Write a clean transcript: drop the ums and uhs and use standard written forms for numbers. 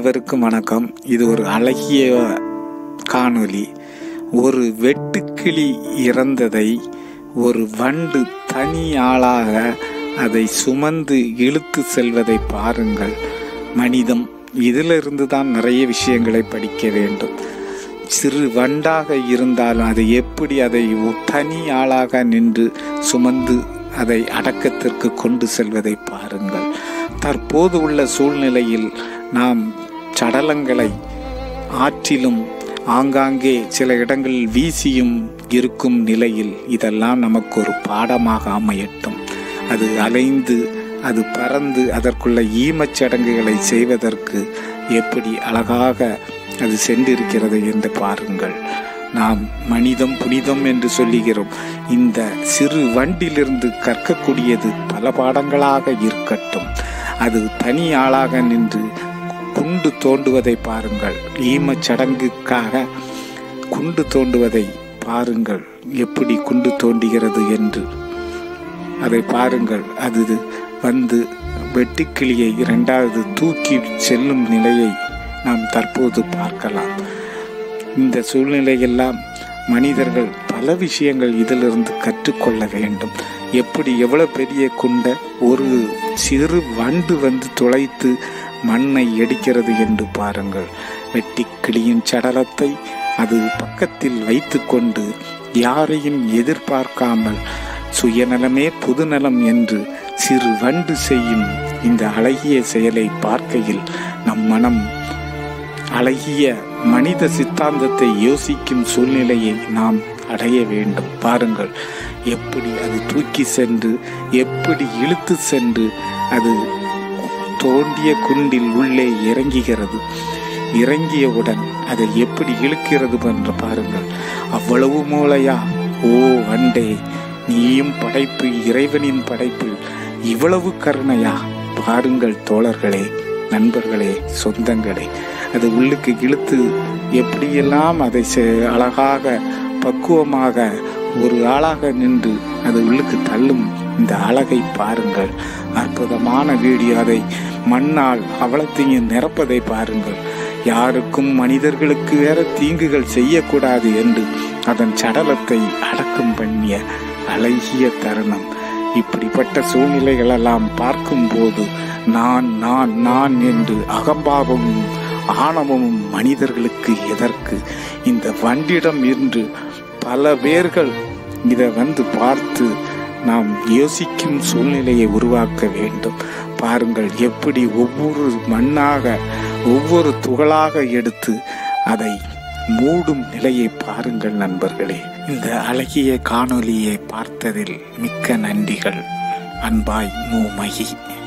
அனைவருக்கும் வணக்கம். இது ஒரு அழகிய காணொளி. ஒரு வெட்டுக்கிளி இறந்ததை ஒரு வண்டு தனி ஆளாக அதை சுமந்து இழுத்து செல்வதை பாருங்கள். மனிதம் இதிலிருந்து தான் நிறைய விஷயங்களை படிக்க வேண்டும். சிறு வண்டாக இருந்தாலும் அதை எப்படி அதை தனி ஆளாக நின்று சுமந்து அதை அடக்கத்திற்கு கொண்டு செல்வதை பாருங்கள். தற்போது உள்ள சூழ்நிலையில் நாம் சடலங்களை ஆற்றிலும் ஆங்காங்கே சில இடங்களில் வீசியும் இருக்கும் நிலையில் இதெல்லாம் நமக்கு ஒரு பாடமாக அமையட்டும். அது அலைந்து அது பறந்து அதற்குள்ள ஈமச்சடங்குகளை செய்வதற்கு எப்படி அழகாக அது சென்றிருக்கிறது என்று பாருங்கள். நாம் மனிதம் புனிதம் என்று சொல்லுகிறோம். இந்த சிறு வண்டிலிருந்து கற்கக்கூடியது பல பாடங்களாக இருக்கட்டும். அது தனி ஆளாக நின்று குண்டு தோண்டுவதை பாருங்கள். ஈமச்சடங்குக்காக குண்டு தோண்டுவதை பாருங்கள். எப்படி குண்டு தோண்டுகிறது என்று அதை பாருங்கள். அது வந்து வெட்டுக்கிளியை இரண்டாவது தூக்கி செல்லும் நிலையை நாம் தற்போது பார்க்கலாம். இந்த சூழ்நிலையெல்லாம் மனிதர்கள் பல விஷயங்கள் இதிலிருந்து கற்றுக்கொள்ள வேண்டும். எப்படி எவ்வளவு பெரிய குண்டை ஒரு சிறு வண்டு வந்து துளைத்து மண்ணை எடுக்கிறது என்று பாருங்கள். வெட்டுக்கிளியின் சடலத்தை அது பக்கத்தில் வைத்து கொண்டு யாரையும் எதிர்பார்க்காமல் சுயநலமே பொதுநலம் என்று சிறு வண்டு செய்யும் இந்த அழகிய செயலை பார்க்கையில் நம் மனம் அழகிய மனித சித்தாந்தத்தை யோசிக்கும் சூழ்நிலையை நாம் அடைய வேண்டும். பாருங்கள், எப்படி அது தூக்கி சென்று எப்படி இழுத்து சென்று அது தோண்டிய குண்டில் உள்ளே இறங்குகிறது. இறங்கியவுடன் அதை எப்படி இழுக்கிறது என்று பாருங்கள். அவ்வளவு மூளையா? ஓ வண்டே, நீயும் படைப்பு, இறைவனின் படைப்பில் இவ்வளவு கருணையா? பாருங்கள் தோழர்களே, நண்பர்களே, சொந்தங்களே, அது உள்ளுக்கு இழுத்து எப்படியெல்லாம் அதை அழகாக பக்குவமாக ஒரு ஆளாக நின்று அது உள்ளுக்கு தள்ளும் இந்த அழகை பாருங்கள். அற்புதமான வீடியோ. அதை மண்ணால் அவலத்தையும் நிரப்பதை பாருங்கள். யாருக்கும் மனிதர்களுக்கு வேற தீங்குகள் செய்யக்கூடாது என்று அதன் சடலத்தை அடக்கம் பண்ணிய அழகிய தருணம். இப்படிப்பட்ட சூழ்நிலைகளெல்லாம் பார்க்கும்போது நான் நான் நான் என்று அகம்பாவமும் ஆணவமும் மனிதர்களுக்கு எதற்கு? இந்த வண்டிடம் என்று பல பேர்கள் இதை வந்து பார்த்து நாம் யோசிக்கும் சூழ்நிலையை உருவாக்க வேண்டும். பாருங்கள், எப்படி ஒவ்வொரு மண்ணாக ஒவ்வொரு துகளாக எடுத்து அதை மூடும் நிலையை பாருங்கள் நண்பர்களே. இந்த அழகிய காணொளியை பார்த்ததில் மிக்க நன்றிகள். அன்பாய் மூமகி.